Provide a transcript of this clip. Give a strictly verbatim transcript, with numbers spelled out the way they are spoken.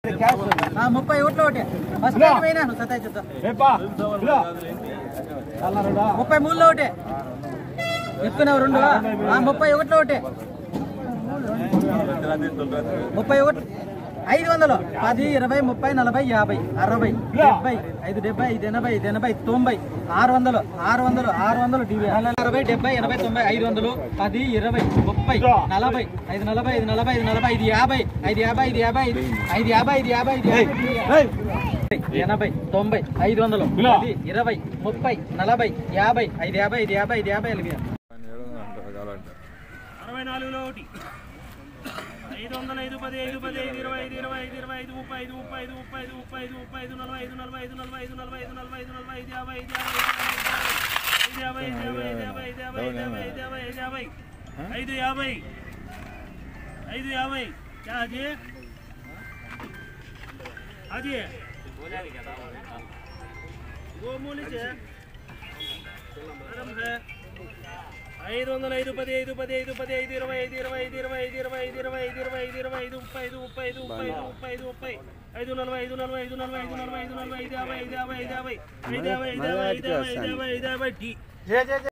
ముప్పై ఒకటి ఒకటి పోయినాను సతాయిద్దా ముప్పై మూడులో ఒకటి ఎక్కువ రెండు ముప్పై ఒకటిలో ఒకటి ముప్పై ఒకటి ఐదు వందలు పది ఇరవై ముప్పై నలభై యాభై అరవై డెబ్బై ఐదు డెబ్బై ఐదు ఎనభై ఐదు ఎనభై తొంభై ఆరు వందలు ఆరు వందలు ఆరు వందలు అరవై డెబ్బై ఎనభై తొంభై ఐదు వందలు పది ఇరవై ముప్పై నలభై ఐదు నలభై ఐదు నలభై ఐదు నలభై ఐదు యాభై ఐదు యాభై ఐదు యాభై ఐదు ఐదు యాభై ఐదు యాభై ఐదు ఎనభై తొంభై ఐదు వందలు పది ఇరవై ముప్పై నలభై యాభై ఐదు యాభై ఐదు యాభై ఐదు యాభై అరవై నాలుగులో ఒకటి ఐదు వందల ఐదు పది ఐదు పది ఐదు ఇరవై ఐదు ఇరవై ఐదు ఇరవై ఐదు ముప్పై ఐదు ముప్పై ఐదు ముప్పై ఐదు ముప్పై ఐదు ముప్పై ఐదు నలభై ఐదు నలభై ఐదు నలభై ఐదు నలభై ఐదు నలభై ఐదు నలభై ఐదు యాభై ఐదు యాభై ఐదు యాభై ఐదు యాభై ఐదు యాభై ఐదు యాభై ఐదు యాభై ఐదు యాభై ఐదు యాభై क्या हाजी हाजी वो मूली से ఐదు వందల ఐదు పది ఐదు పది ఐదు పది ఐదు ఇరవై ఐదు ఇరవై ఐదు ఇరవై ఐదు ఇరవై ఐదు ఇరవై ఐదు ఇరవై ఐదు ఇరవై ఐదు ముప్పై ఐదు ముప్పై ఐదు ముప్పై ఐదు ముప్పై ఐదు ముప్పై ఐదు నలభై ఐదు నలభై ఐదు నలభై ఐదు నలభై ఐదు నలభై ఐదు నలభై ఐదు యాభై ఐదు యాభై ఐదు యాభై ఐదు యాభై ఐదు యాభై ఐదు యాభై ఐదు యాభై ఐదు యాభై